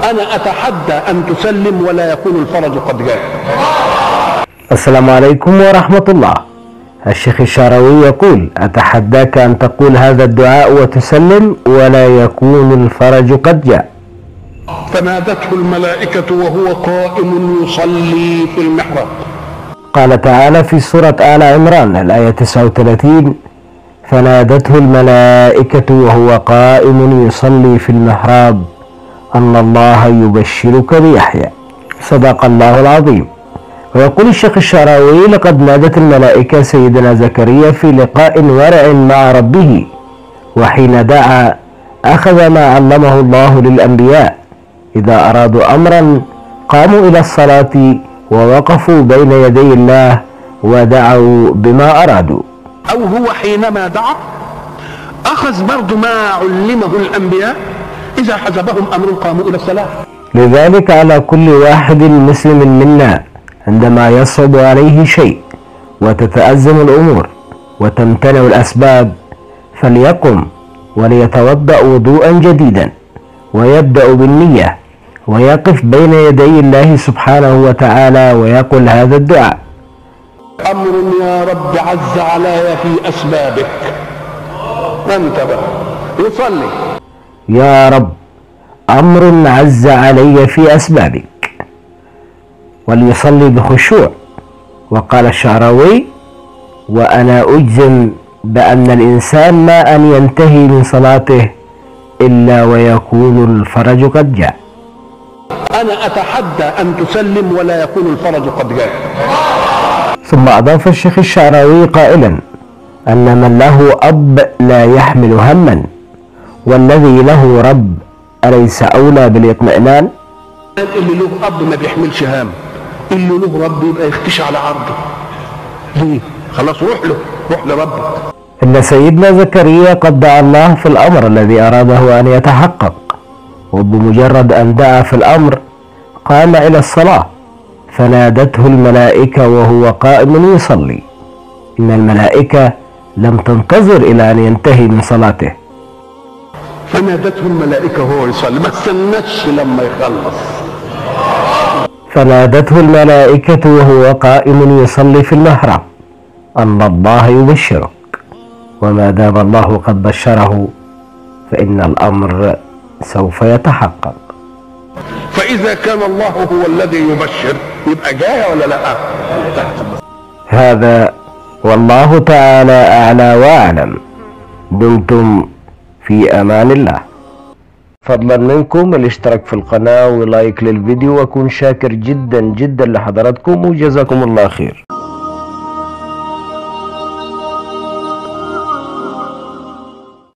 أنا أتحدى أن تسلم ولا يكون الفرج قد جاء. السلام عليكم ورحمة الله. الشيخ الشعراوي يقول: أتحداك أن تقول هذا الدعاء وتسلم ولا يكون الفرج قد جاء. فنادته الملائكة وهو قائم يصلي في المحراب. قال تعالى في سورة آل عمران الآية 39: فنادته الملائكة وهو قائم يصلي في المحراب أن الله يبشرك بيحيى. صدق الله العظيم. ويقول الشيخ الشعراوي: لقد نادت الملائكة سيدنا زكريا في لقاء ورع مع ربه، وحين دعا أخذ ما علمه الله للأنبياء: إذا أرادوا أمرا قاموا إلى الصلاة ووقفوا بين يدي الله ودعوا بما أرادوا. أو هو حينما دعا أخذ برضو ما علمه الأنبياء، إذا حزبهم أمر قاموا إلى الصلاة. لذلك على كل واحد مسلم منا عندما يصعب عليه شيء وتتأزم الأمور وتمتنع الأسباب فليقم وليتوضأ وضوءا جديدا ويبدأ بالنية ويقف بين يدي الله سبحانه وتعالى ويقول هذا الدعاء: أمر يا رب عز علي في أسبابك. انتبه، يصلي: يا رب أمر عز علي في أسبابك، وليصلي بخشوع. وقال الشعراوي: وأنا أجزم بأن الإنسان ما أن ينتهي من صلاته إلا ويكون الفرج قد جاء. أنا أتحدى أن تسلم ولا يكون الفرج قد جاء. ثم أضاف الشيخ الشعراوي قائلا: أن من له أب لا يحمل هما، والذي له رب أليس أولى بالاطمئنان؟ اللي له أب ما بيحملش هام، اللي له رب يبقى يختش على عرضه. ليه؟ خلاص روح له، روح لربك. إن سيدنا زكريا قد دعا الله في الأمر الذي أراده أن يتحقق، وبمجرد أن دعا في الأمر قام إلى الصلاة، فنادته الملائكة وهو قائم يصلي. إن الملائكة لم تنتظر إلى أن ينتهي من صلاته، فنادته الملائكة وهو يصلي، ما استنتش لما يخلص. فنادته الملائكة وهو قائم يصلي في المحراب أن الله يبشرك، وما دام الله قد بشره فإن الأمر سوف يتحقق. فإذا كان الله هو الذي يبشر يبقى جاي ولا لا؟ هذا والله تعالى أعلى وأعلم. دمتم في أمان الله. فضلا منكم الاشتراك في القناة ولايك للفيديو، وأكون شاكر جدا جدا لحضراتكم، وجزاكم الله خير.